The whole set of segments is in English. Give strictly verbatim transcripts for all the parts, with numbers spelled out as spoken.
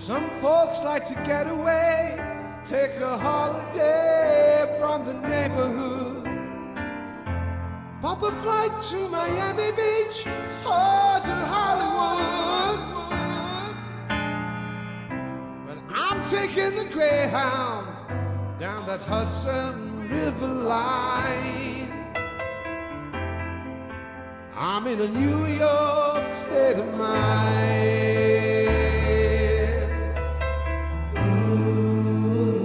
Some folks like to get away, take a holiday from the neighborhood. Pop a flight to Miami Beach or to Hollywood. But I'm taking the Greyhound down that Hudson River line. I'm in a New York state of mind. Ooh.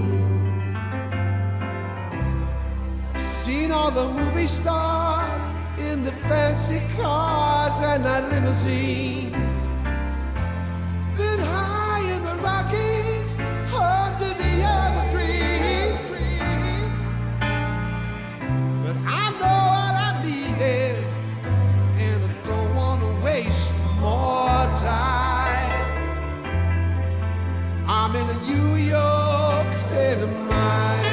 Seen all the movie stars in the fancy cars and that limousine. Been high in the Rockies, under the evergreens. But I know what I needed, more time. I'm in a New York state of mind.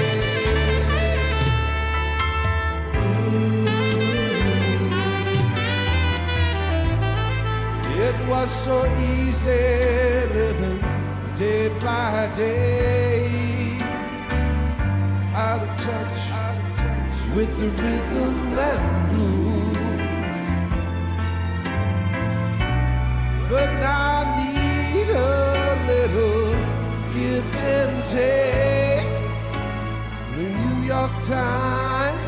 It was so easy living day by day, out of touch, out of touch with the rhythm and blues. But now I need a little give and take. The New York Times,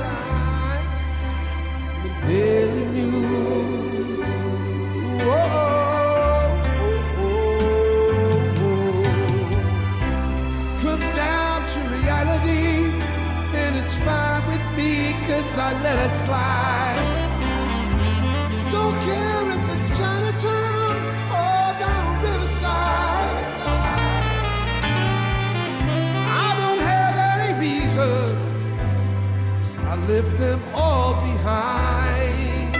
the Daily News. Whoa, oh, oh, oh. Comes down to reality, and it's fine with me, 'cause I let it slide. Don't care if it's Chinatown or down Riverside. I don't have any reasons, so I left them all behind.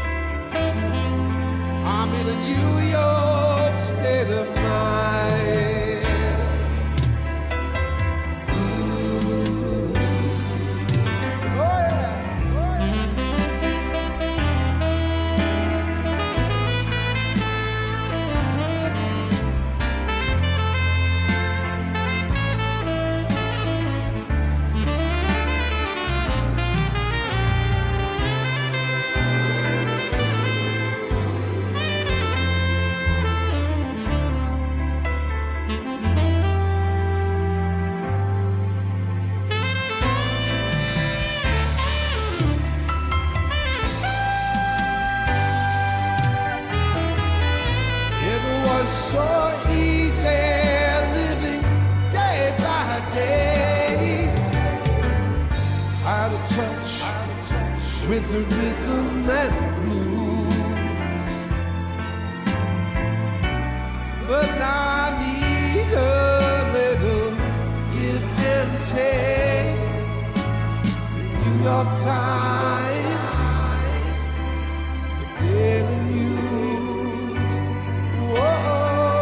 I'm in a New York state of mind. So easy living day by day, out of touch, out of touch with the rhythm and blues. But now I need a little give and take. The New York Times, the Daily News. Whoa.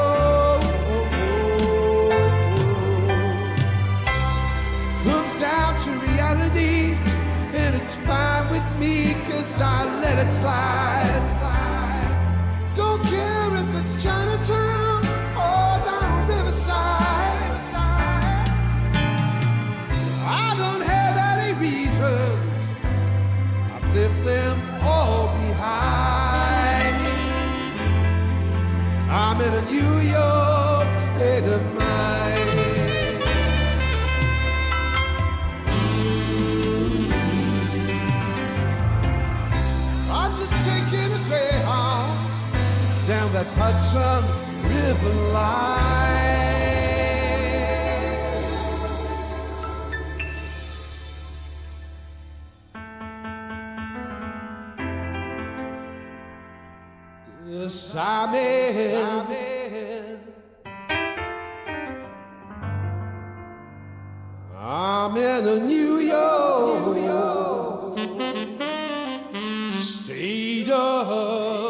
And it's fine with me, 'cause I let it slide. Don't care if it's Chinatown or down Riverside. I don't have any reasons, I've left them all behind. I'm in a New York state of mind. Down that Hudson River line. Yes, I'm in, I'm in, I'm in a New York, New York state of